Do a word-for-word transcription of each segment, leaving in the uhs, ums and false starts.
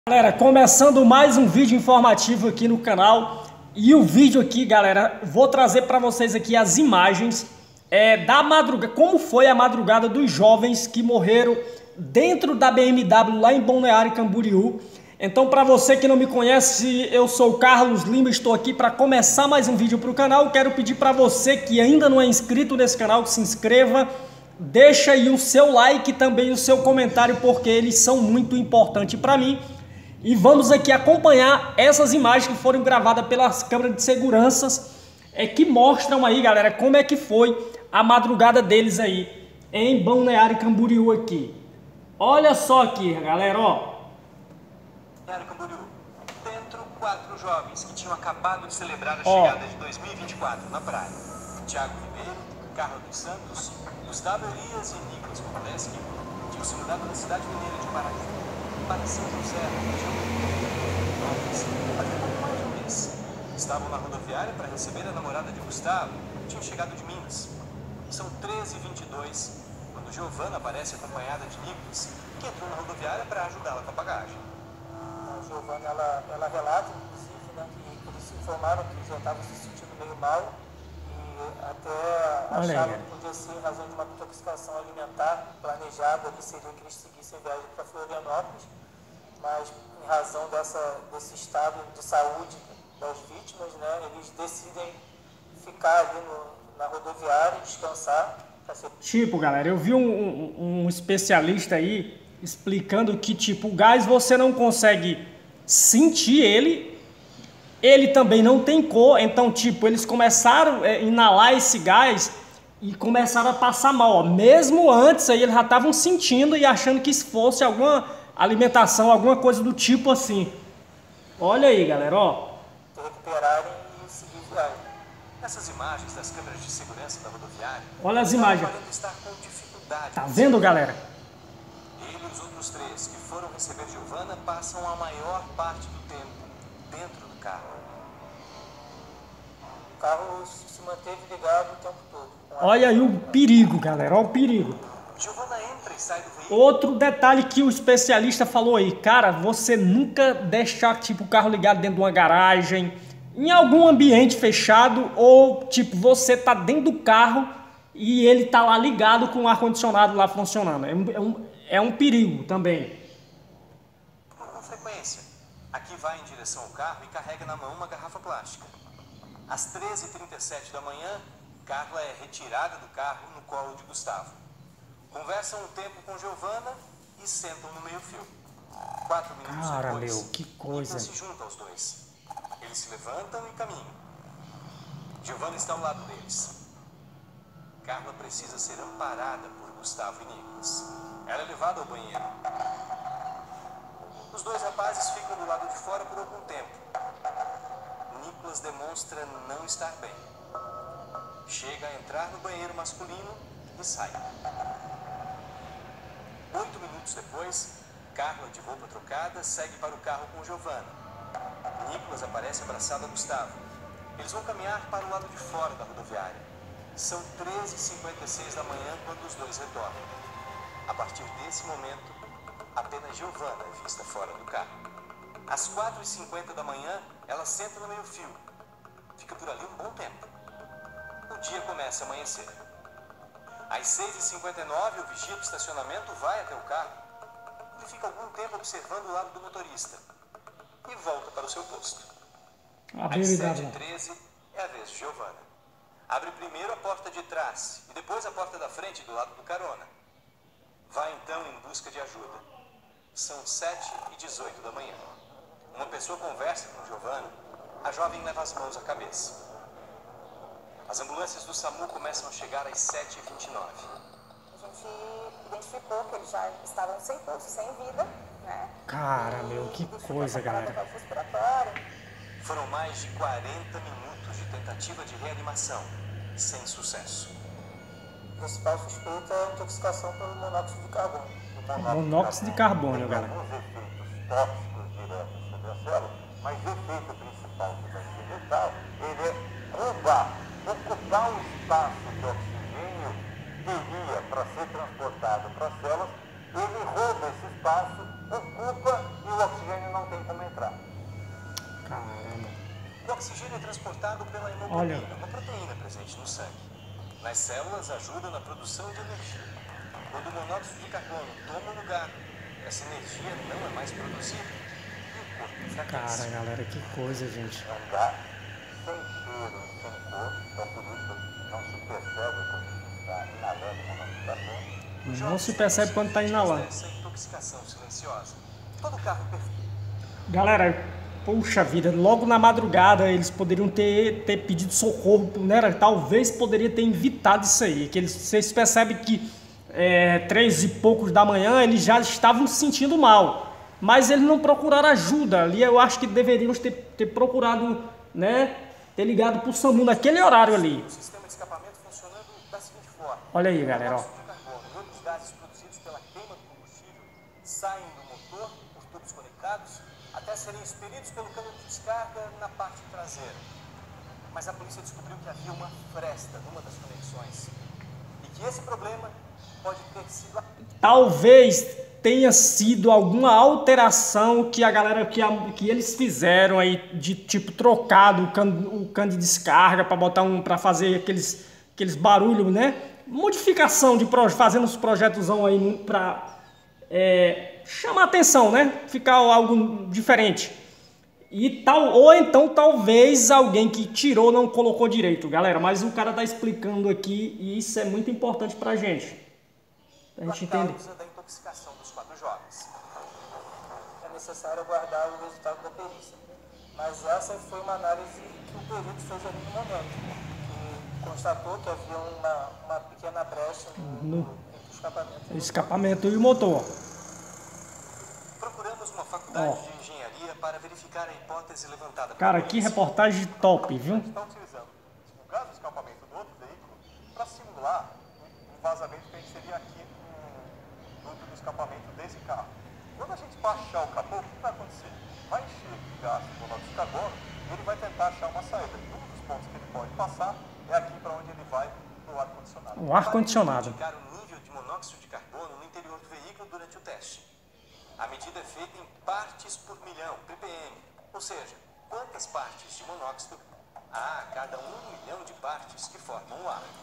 Galera, começando mais um vídeo informativo aqui no canal. E o vídeo aqui, galera, vou trazer para vocês aqui as imagens é, da madrugada, como foi a madrugada dos jovens que morreram dentro da B M W lá em Balneário Camboriú. Então, para você que não me conhece, eu sou o Carlos Lima, estou aqui para começar mais um vídeo para o canal. Quero pedir para você que ainda não é inscrito nesse canal, que se inscreva, deixa aí o seu like e também o seu comentário, porque eles são muito importantes para mim. E vamos aqui acompanhar essas imagens que foram gravadas pelas câmeras de segurança, é, que mostram aí, galera, como é que foi a madrugada deles aí em Balneário Camboriú aqui. Olha só aqui, galera, ó. Balneário Camboriú, dentro quatro jovens que tinham acabado de celebrar a Ó. chegada de dois mil e vinte e quatro na praia. Tiago Ribeiro, Carlos dos Santos, Gustavo Elias e Nicolas Kopoleski tinham se mudado da cidade mineira de Paraty para São José, na região do havia pouco mais de um mês. Estavam na rodoviária para receber a namorada de Gustavo, tinham chegado de Minas. São treze e vinte e dois, quando Giovana aparece acompanhada de Nicolas, que entrou na rodoviária para ajudá-la com a bagagem. A Giovana, ela, ela relata, inclusive, né, que eles se informaram que já estavam se sentindo meio mal e até Olha acharam aí. que podia ser em razão de uma intoxicação alimentar planejada, ali seria que eles seguissem viagem para Florianópolis, mas em razão dessa, desse estado de saúde das vítimas, né, eles decidem ficar ali no, na rodoviária e descansar. Pra ser... Tipo, galera, eu vi um, um, um especialista aí explicando que, tipo, o gás você não consegue sentir ele, ele também não tem cor, então, tipo, eles começaram a inalar esse gás e começaram a passar mal, ó. Mesmo antes aí eles já estavam sentindo e achando que isso fosse alguma alimentação, alguma coisa do tipo assim. Olha aí, galera, ó. recuperarem e seguir viagem. Nessas imagens das câmeras de segurança da rodoviária, Olha as imagens. parecem estar com dificuldade. Tá vendo, galera? Ele e os outros três que foram receber Giovana passam a maior parte do tempo dentro do carro. O carro se manteve ligado o tempo todo. com a- Olha aí o perigo, galera, olha o perigo. Giovana entra e sai do veículo. Outro detalhe que o especialista falou aí, cara, você nunca deixar tipo o carro ligado dentro de uma garagem, em algum ambiente fechado, ou tipo você tá dentro do carro e ele tá lá ligado com o ar condicionado lá funcionando. É um, é um, é um perigo também. Com frequência. Aqui vai em direção ao carro e carrega na mão uma garrafa plástica. Às treze e trinta e sete da manhã, Carla é retirada do carro no colo de Gustavo. Conversam um tempo com Giovana e sentam no meio-fio. Quatro minutos Cara, depois, meu, que coisa. Nicolas se junta aos dois. Eles se levantam e caminham. Giovana está ao lado deles. Carla precisa ser amparada por Gustavo e Nicolas. Ela é levada ao banheiro. Os dois rapazes ficam do lado de fora por algum tempo. Nicolas demonstra não estar bem. Chega a entrar no banheiro masculino e sai. Oito minutos depois, Carla, de roupa trocada, segue para o carro com Giovana. Nicolas aparece abraçado a Gustavo. Eles vão caminhar para o lado de fora da rodoviária. São treze e cinquenta e seis da manhã quando os dois retornam. A partir desse momento, apenas Giovana é vista fora do carro. Às quatro e cinquenta da manhã, ela senta no meio-fio. Fica por ali um bom tempo. O dia começa a amanhecer. Às seis e cinquenta e nove, o vigia do estacionamento vai até o carro. Ele fica algum tempo observando o lado do motorista e volta para o seu posto. A Às habilidade, sete e né? treze, é a vez de Giovana. Abre primeiro a porta de trás e depois a porta da frente do lado do carona. Vai então em busca de ajuda. São sete e dezoito da manhã. Uma pessoa conversa com Giovana. A jovem leva as mãos à cabeça. As ambulâncias do SAMU começam a chegar às sete e vinte e nove. A gente identificou que eles já estavam sem pulso, sem vida, né? Cara, meu, que coisa, galera. Foram mais de quarenta minutos de tentativa de reanimação, sem sucesso. O principal suspeito é a intoxicação pelo monóxido de carbono. Monóxido de carbono, galera. Alguns efeitos tóxicos diretos sobre a célula, mas o efeito principal que vai ser letal, ele é roubar, ocupar o espaço que o oxigênio teria para ser transportado para as células, ele rouba esse espaço, ocupa e o oxigênio não oxigênio é transportado pela hemoglobina, Olha. uma proteína presente no sangue. Nas células ajuda na produção de energia. Quando o monóxido de carbono toma o lugar, essa energia não é mais produzida e o corpo enfraquece. Cara, galera, que coisa, gente. É um gás sem cheiro, sem cor, então por isso não se percebe quando está inalando monóxido de carbono. Não se percebe quando está inalando. Essa intoxicação silenciosa. Todo carro perfeito. Galera, puxa vida, logo na madrugada eles poderiam ter, ter pedido socorro, né? Talvez poderia ter evitado isso aí. Que eles, vocês percebem que é, três e poucos da manhã eles já estavam se sentindo mal. Mas eles não procuraram ajuda. Ali eu acho que deveriam ter, ter procurado, né? Ter ligado pro SAMU naquele horário ali. O sistema de escapamento funcionando da seguinte forma. Olha aí, galera, ó. O monóxido de carbono e outros gases produzidos pela queima do combustível saem do motor por tubos conectados até serem expelidos pelo cano de descarga na parte traseira. Mas a polícia descobriu que havia uma fresta numa das conexões e que esse problema pode ter sido... Talvez tenha sido alguma alteração que a galera, que, a, que eles fizeram aí, de tipo trocado o cano, o cano de descarga para botar um, para fazer aqueles, aqueles barulhos, né? Modificação de projetos, fazendo os projetos aí para é, chamar atenção, né? Ficar algo diferente. E tal, ou então talvez alguém que tirou não colocou direito, galera. Mas o cara tá explicando aqui e isso é muito importante pra gente. Pra gente entender. causa da intoxicação dos quatro jovens. É necessário aguardar o resultado da perícia. Mas essa foi uma análise que o perito fez ali no momento, que constatou que havia uma, uma pequena brecha no, No- entre o escapamento e o Escapamento e o motor. Procuramos uma faculdade Ó. de engenharia para verificar a hipótese levantada pela Cara, que polícia. reportagem top, viu? Está utilizando o gás de escapamento do outro veículo para simular um vazamento que a gente teria aqui no duto do escapamento desse carro. Quando a gente baixar o capô, o que vai acontecer? Vai encher de gás de monóxido de carbono e ele vai tentar achar uma saída. E um dos pontos que ele pode passar é aqui para onde ele vai, para o ar-condicionado. O ar-condicionado. Para indicar o nível de monóxido de carbono no interior do veículo durante o teste. A medida é feita em partes por milhão, ppm, ou seja, quantas partes de monóxido há a cada um milhão de partes que formam o ar.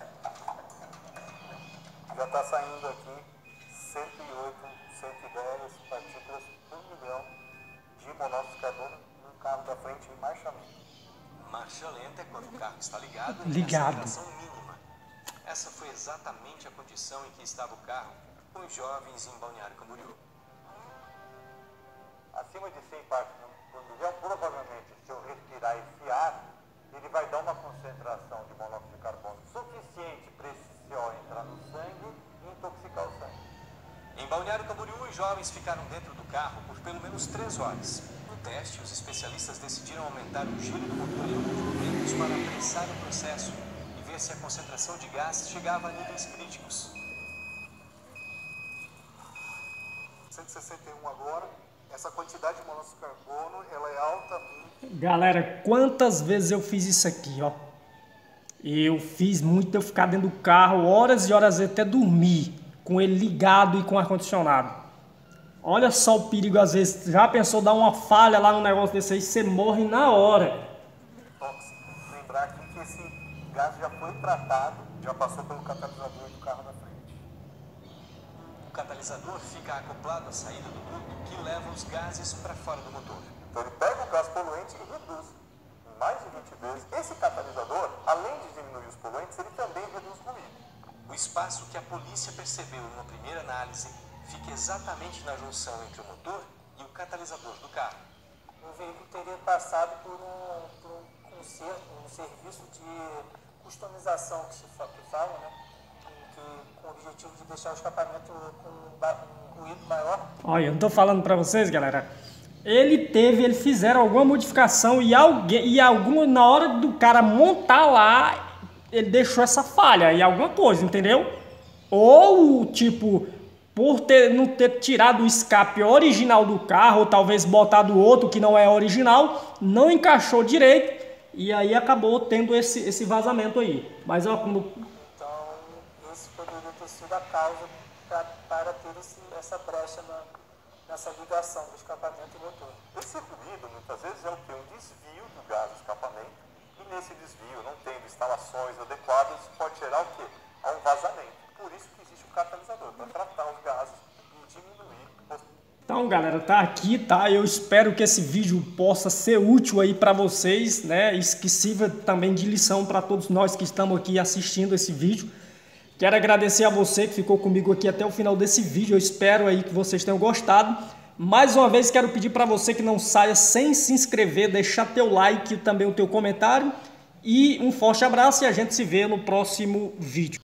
Já está saindo aqui cento e oito, cento e dez partículas por milhão de monóxido de carbono no carro da frente em marcha lenta. Marcha lenta é quando o carro está ligado e Ligado. em aceleração mínima. Essa foi exatamente a condição em que estava o carro com os jovens em Balneário Camboriú. Acima de cem partes por milhão, provavelmente, se eu respirar e fiar, ele vai dar uma concentração de monóxido de carbono suficiente para esse C O entrar no sangue e intoxicar o sangue. Em Balneário Camboriú, os jovens ficaram dentro do carro por pelo menos três horas. No teste, os especialistas decidiram aumentar o giro do motor em alguns momentos para apressar o processo e ver se a concentração de gás chegava a níveis críticos. cento e sessenta e um agora, essa quantidade de monóxido de carbono, ela é altamente... Galera, quantas vezes eu fiz isso aqui, ó. Eu fiz muito eu ficar dentro do carro, horas e horas até dormir, com ele ligado e com ar-condicionado. Olha só o perigo, às vezes, já pensou dar uma falha lá no negócio desse aí, você morre na hora. tóxico. Lembrar aqui que esse gás já foi tratado, já passou pelo catalisador do carro da frente. O catalisador fica acoplado à saída do duto que leva os gases para fora do motor. Então ele pega o gás poluente e reduz em mais de vinte vezes. Esse catalisador, além de diminuir os poluentes, ele também reduz o ruído. O espaço que a polícia percebeu numa primeira análise fica exatamente na junção entre o motor e o catalisador do carro. O veículo teria passado por um, por um conserto, um serviço de customização que se fa- que fala, né? Que, que, com o objetivo de deixar o escapamento com um, ba- um ruído maior. Olha, eu não tô falando pra vocês, galera. Ele teve, eles fizeram alguma modificação e alguém, e alguma, na hora do cara montar lá, ele deixou essa falha e alguma coisa, entendeu? Ou, tipo, por ter, não ter tirado o escape original do carro, ou talvez botado outro que não é original, não encaixou direito e aí acabou tendo esse, esse vazamento aí. Mas ó, como... Então, esse poderia ter sido a causa pra, para ter esse, essa brecha na, nessa ligação do escapamento e motor. Esse ruído, muitas vezes, é o que? Um desvio do gás do escapamento catalisador, para tratar os gases e diminuir. Então, galera, tá aqui, tá? Eu espero que esse vídeo possa ser útil aí para vocês, né? E que sirva também de lição para todos nós que estamos aqui assistindo esse vídeo. Quero agradecer a você que ficou comigo aqui até o final desse vídeo. Eu espero aí que vocês tenham gostado. Mais uma vez, quero pedir para você que não saia sem se inscrever, deixar teu like e também o teu comentário. E um forte abraço e a gente se vê no próximo vídeo.